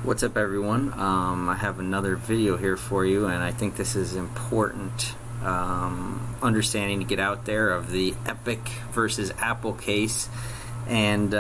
What's up, everyone? I have another video here for you, and I think this is important understanding to get out there of the Epic versus Apple case. And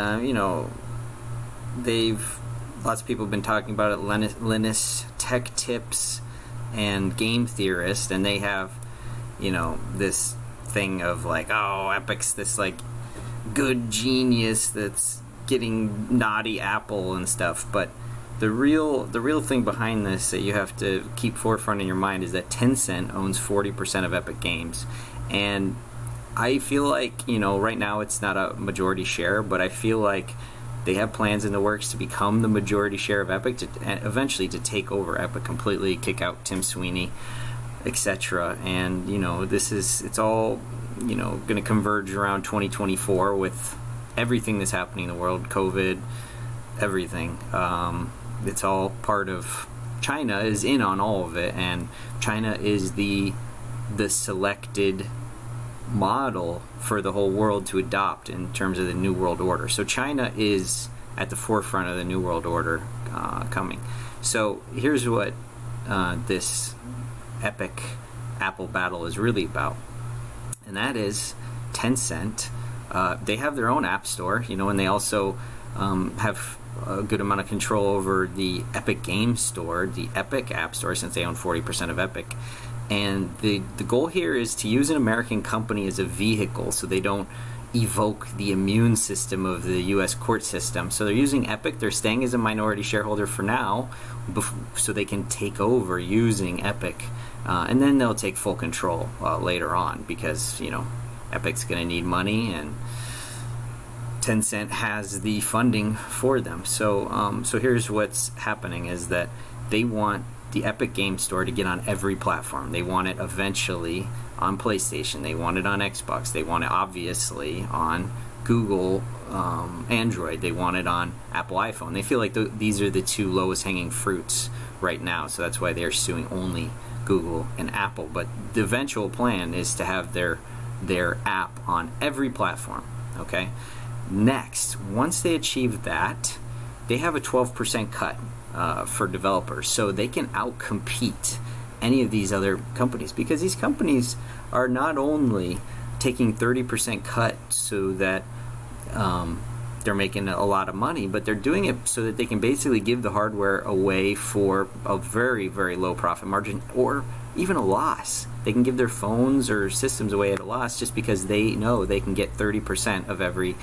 lots of people have been talking about it. Linus Tech Tips and Game Theorist, and they have this thing of like, oh, Epic's this like good genius that's getting naughty Apple and stuff. But the real thing behind this that you have to keep forefront in your mind is that Tencent owns 40% of Epic Games. And I feel like, right now it's not a majority share, but I feel like they have plans in the works to become the majority share of Epic, and eventually to take over Epic completely, kick out Tim Sweeney, etc. And it's all going to converge around 2024 with everything that's happening in the world, COVID, everything. It's all part of China is in on all of it, and China is the selected model for the whole world to adopt in terms of the New World Order. So China is at the forefront of the New World Order coming. So here's what this Epic Apple battle is really about, and that is Tencent. They have their own app store, and they also have a good amount of control over the Epic Game Store, the Epic App Store, since they own 40% of Epic. And the goal here is to use an American company as a vehicle so they don't evoke the immune system of the U.S. court system. So they're using Epic. They're staying as a minority shareholder for now so they can take over using Epic. And then they'll take full control later on because, Epic's going to need money, and Tencent has the funding for them. So here's what's happening is that they want the Epic Game Store to get on every platform. They want it eventually on PlayStation. They want it on Xbox. They want it obviously on Google Android. They want it on Apple iPhone. They feel like these are the two lowest hanging fruits right now, so that's why they're suing only Google and Apple. But the eventual plan is to have their app on every platform. Okay? Next, once they achieve that, they have a 12% cut for developers, so they can outcompete any of these other companies, because these companies are not only taking 30% cut so that they're making a lot of money, but they're doing it so that they can basically give the hardware away for a very, very low profit margin, or even a loss. They can give their phones or systems away at a loss just because they know they can get 30% of every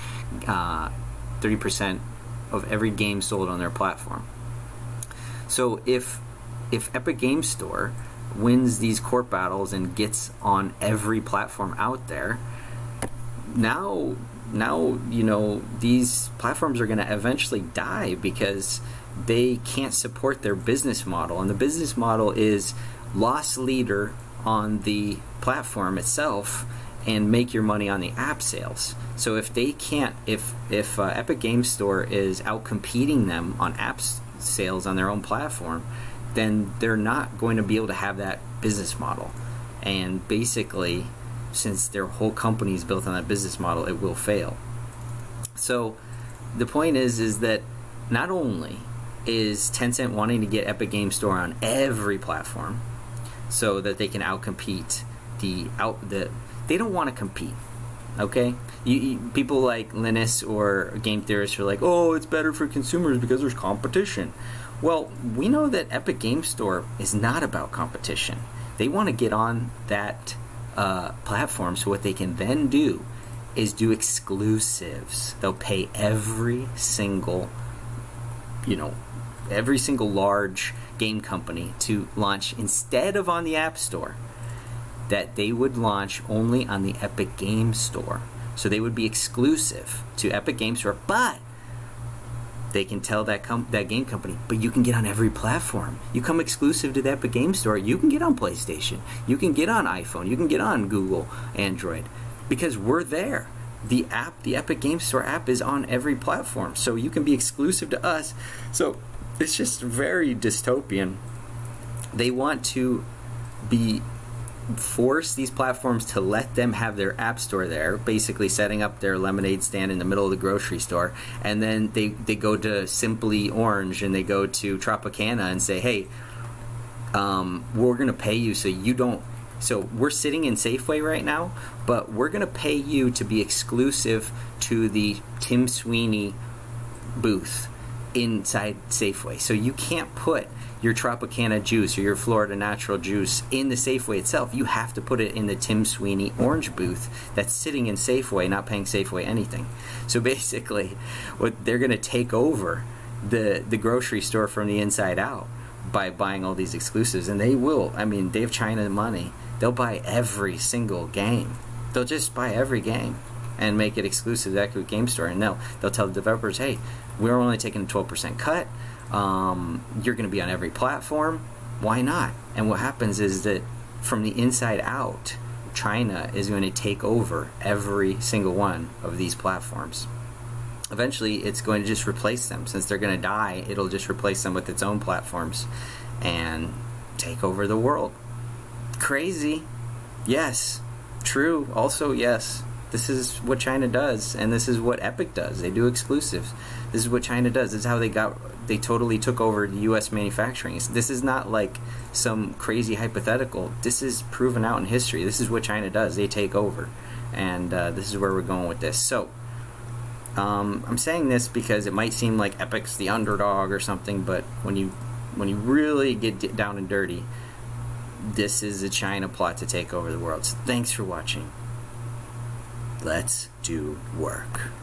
30% of every game sold on their platform. So if Epic Game Store wins these court battles and gets on every platform out there, now these platforms are going to eventually die because they can't support their business model, and the business model is loss leader on the platform itself and make your money on the app sales. So if they can't, if Epic Game Store is outcompeting them on app sales on their own platform, then they're not going to be able to have that business model. And basically, since their whole company is built on that business model, it will fail. So the point is that not only is Tencent wanting to get Epic Game Store on every platform so that they can outcompete they don't want to compete. Okay, people like Linus or Game Theorists are like, oh, it's better for consumers because there's competition. Well, we know that Epic Game Store is not about competition. They want to get on that platform, so what they can then do is do exclusives. They'll pay every single large game company to launch, instead of on the App Store, that they would launch only on the Epic Game Store. So they would be exclusive to Epic Game Store, but they can tell that game company, but you can get on every platform. You come exclusive to the Epic Game Store, you can get on PlayStation, you can get on iPhone, you can get on Google Android, because we're there. The Epic Game Store app is on every platform, so you can be exclusive to us. So it's just very dystopian. They want to be force these platforms to let them have their app store there, basically setting up their lemonade stand in the middle of the grocery store, and then they go to Simply Orange and they go to Tropicana and say, hey, we're going to pay you so you don't, so we're sitting in Safeway right now, but we're going to pay you to be exclusive to the Tim Sweeney booth inside Safeway. So you can't put your Tropicana juice or your Florida Natural juice in the Safeway itself. You have to put it in the Tim Sweeney orange booth that's sitting in Safeway, not paying Safeway anything. So basically, what they're going to take over the grocery store from the inside out by buying all these exclusives. And they will. I mean, they have China money. They'll buy every single game. They'll just buy every game and make it exclusive to that game store. And they'll tell the developers, hey, we're only taking a 12% cut. You're going to be on every platform. Why not? And what happens is that from the inside out, China is going to take over every single one of these platforms. Eventually, it's going to just replace them. Since they're going to die, it'll just replace them with its own platforms and take over the world. Crazy. Yes. True. Also, yes. This is what China does, and this is what Epic does. They do exclusives. This is what China does. This is how they totally took over the U.S. manufacturing. This is not like some crazy hypothetical. This is proven out in history. This is what China does. They take over, and this is where we're going with this. So, I'm saying this because it might seem like Epic's the underdog or something, but when you really get down and dirty, this is a China plot to take over the world. So thanks for watching. Let's do work.